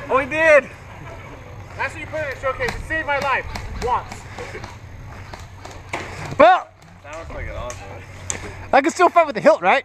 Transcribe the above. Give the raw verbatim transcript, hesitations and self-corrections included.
Oh, he did! That's what you put in the showcase. It saved my life. Once. Well, That was fucking awesome. I can still fight with the hilt, right?